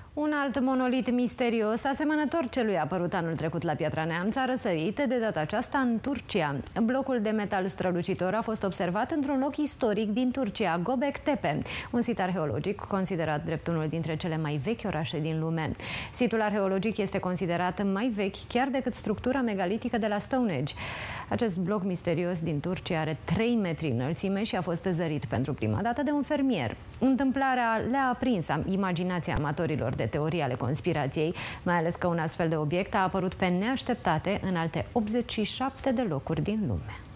Un alt monolit misterios, asemănător celui apărut anul trecut la Piatra Neamț, a răsărit de data aceasta în Turcia. Blocul de metal strălucitor a fost observat într-un loc istoric din Turcia, Göbektepe, un sit arheologic considerat drept unul dintre cele mai vechi orașe din lume. Situl arheologic este considerat mai vechi chiar decât structura megalitică de la Stonehenge. Acest bloc misterios din Turcia are 3 metri înălțime și a fost zărit pentru prima dată de un fermier. Întâmplarea le-a aprins imaginația amatorilor de teorii ale conspirației, mai ales că un astfel de obiect a apărut pe neașteptate în alte 87 de locuri din lume.